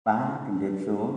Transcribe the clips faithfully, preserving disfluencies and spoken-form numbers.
បាទជំរាបសួរ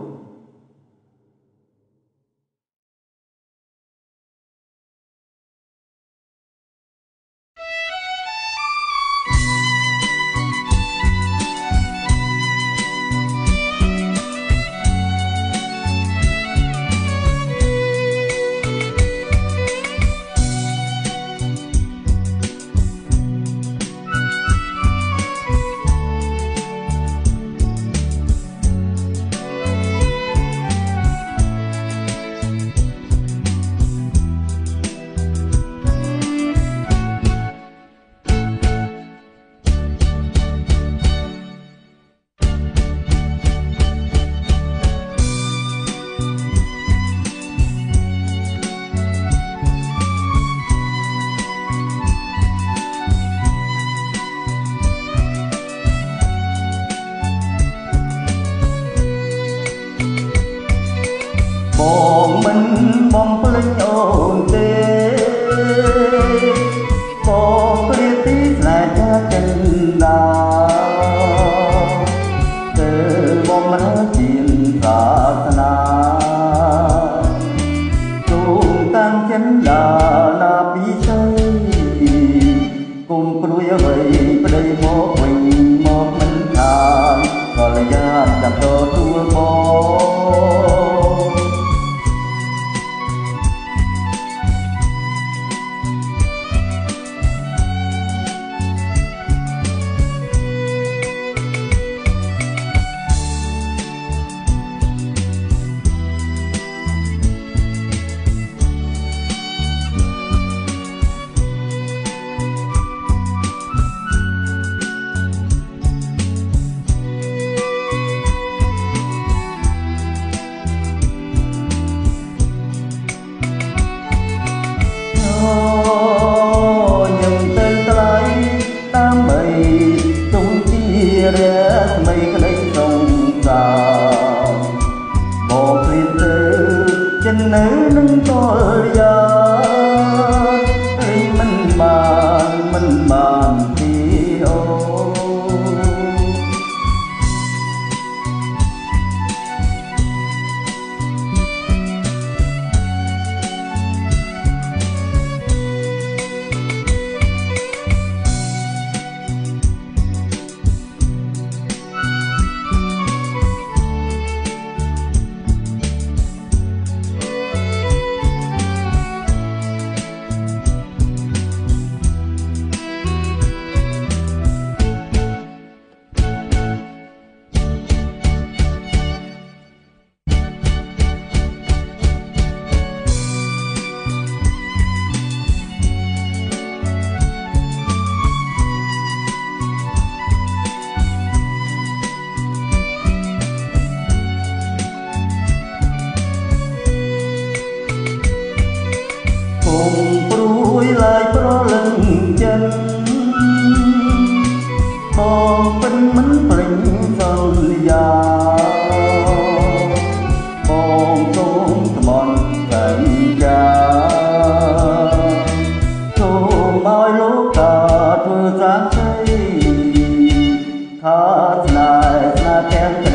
បងមិនបំភ្លេចអូនទេបងព្រាទីស្នេហាចិនដាទៅបំរើជាសាសនាទូងតាំងចិនដាណាពីស្អីគុំព្រួយអ្វីប្តីមកវិញមកមិនខានក៏លយ៉ាចាប់ទទួលបងរះថ្មីក្តីសង្សារមកព្រៀនទៅចិននៅនឹងតលយ៉ារីមិនបានមិនបានទីអូគុំព្រួយឡាយប្រលឹងចិនបងមិនមិនព្រិញសន្យាបងសូមថ្មន់សន្យាសូមឲ្យលោកតាធ្វើសាស្ត្រីថាស្នេហ៍ស្នេហ៍ទាំង